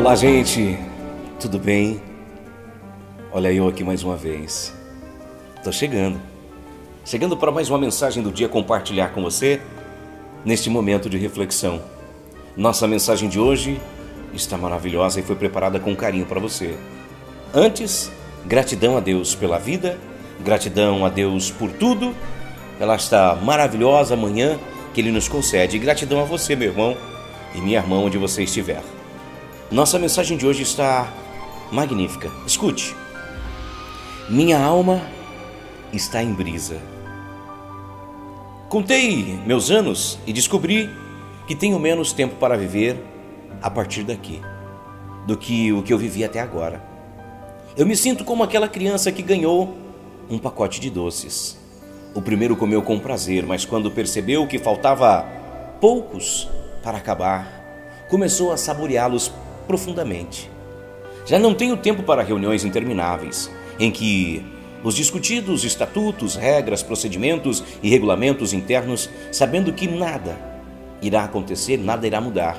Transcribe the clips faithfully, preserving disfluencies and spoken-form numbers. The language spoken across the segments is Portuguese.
Olá, gente, tudo bem? Olha eu aqui mais uma vez. Tô chegando, chegando para mais uma mensagem do dia compartilhar com você neste momento de reflexão. Nossa mensagem de hoje está maravilhosa e foi preparada com carinho para você. Antes, gratidão a Deus pela vida, gratidão a Deus por tudo, pela esta maravilhosa manhã que Ele nos concede, e gratidão a você, meu irmão e minha irmã, onde você estiver. Nossa mensagem de hoje está magnífica. Escute. Minha alma está em brisa. Contei meus anos e descobri que tenho menos tempo para viver a partir daqui do que o que eu vivi até agora. Eu me sinto como aquela criança que ganhou um pacote de doces. O primeiro comeu com prazer, mas quando percebeu que faltava poucos para acabar, começou a saboreá-los profundamente. Já não tenho tempo para reuniões intermináveis, em que os discutidos estatutos, regras, procedimentos e regulamentos internos, sabendo que nada irá acontecer, nada irá mudar.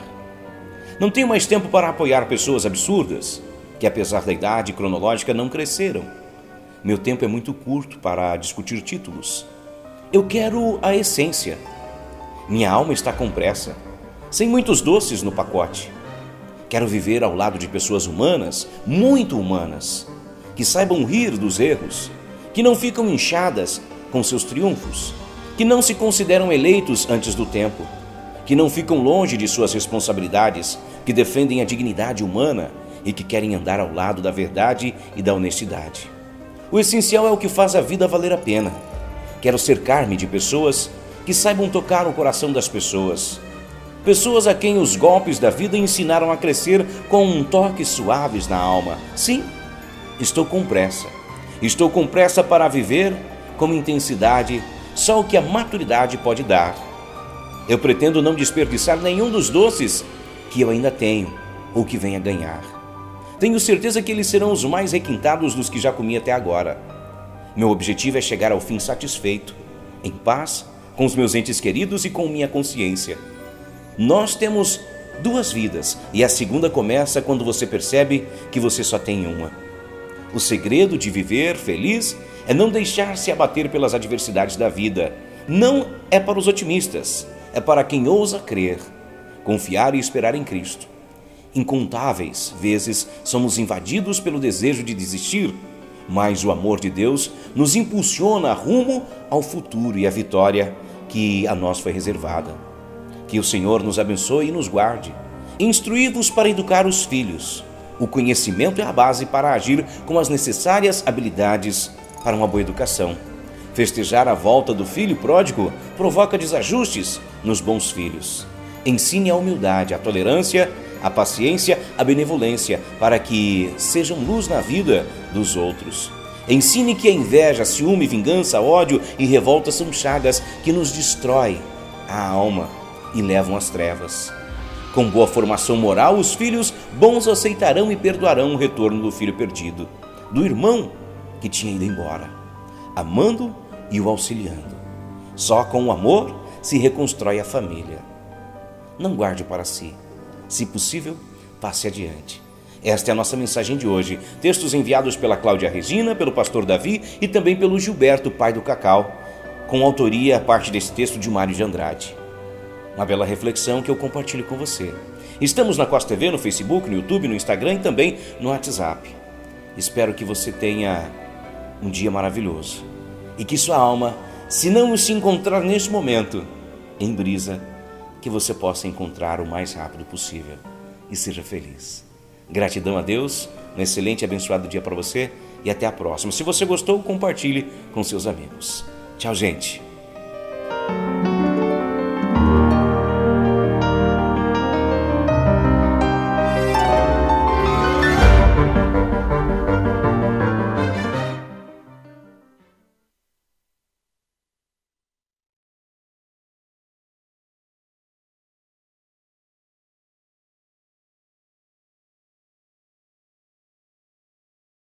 Não tenho mais tempo para apoiar pessoas absurdas, que apesar da idade cronológica não cresceram. Meu tempo é muito curto para discutir títulos. Eu quero a essência. Minha alma está com pressa, sem muitos doces no pacote. Quero viver ao lado de pessoas humanas, muito humanas, que saibam rir dos erros, que não ficam inchadas com seus triunfos, que não se consideram eleitos antes do tempo, que não ficam longe de suas responsabilidades, que defendem a dignidade humana e que querem andar ao lado da verdade e da honestidade. O essencial é o que faz a vida valer a pena. Quero cercar-me de pessoas que saibam tocar o coração das pessoas, pessoas a quem os golpes da vida ensinaram a crescer com um toques suaves na alma. Sim, estou com pressa. Estou com pressa para viver com intensidade só o que a maturidade pode dar. Eu pretendo não desperdiçar nenhum dos doces que eu ainda tenho ou que venha ganhar. Tenho certeza que eles serão os mais requintados dos que já comi até agora. Meu objetivo é chegar ao fim satisfeito, em paz, com os meus entes queridos e com minha consciência. Nós temos duas vidas e a segunda começa quando você percebe que você só tem uma. O segredo de viver feliz é não deixar-se abater pelas adversidades da vida. Não é para os otimistas, é para quem ousa crer, confiar e esperar em Cristo. Incontáveis vezes somos invadidos pelo desejo de desistir, mas o amor de Deus nos impulsiona rumo ao futuro e à vitória que a nós foi reservada. Que o Senhor nos abençoe e nos guarde. Instruí-vos para educar os filhos. O conhecimento é a base para agir com as necessárias habilidades para uma boa educação. Festejar a volta do filho pródigo provoca desajustes nos bons filhos. Ensine a humildade, a tolerância, a paciência, a benevolência, para que sejam luz na vida dos outros. Ensine que a inveja, ciúme, vingança, ódio e revolta são chagas que nos destroem a alma e levam às trevas. Com boa formação moral, os filhos bons aceitarão e perdoarão o retorno do filho perdido, do irmão que tinha ido embora, amando e o auxiliando. Só com o amor se reconstrói a família. Não guarde para si. Se possível, passe adiante. Esta é a nossa mensagem de hoje. Textos enviados pela Cláudia Regina, pelo pastor Davi e também pelo Gilberto, pai do Cacau, com autoria a parte desse texto de Mário de Andrade. Uma bela reflexão que eu compartilho com você. Estamos na Costa T V, no Facebook, no YouTube, no Instagram e também no WhatsApp. Espero que você tenha um dia maravilhoso e que sua alma, se não se encontrar neste momento em brisa, que você possa encontrar o mais rápido possível e seja feliz. Gratidão a Deus, um excelente e abençoado dia para você e até a próxima. Se você gostou, compartilhe com seus amigos. Tchau, gente.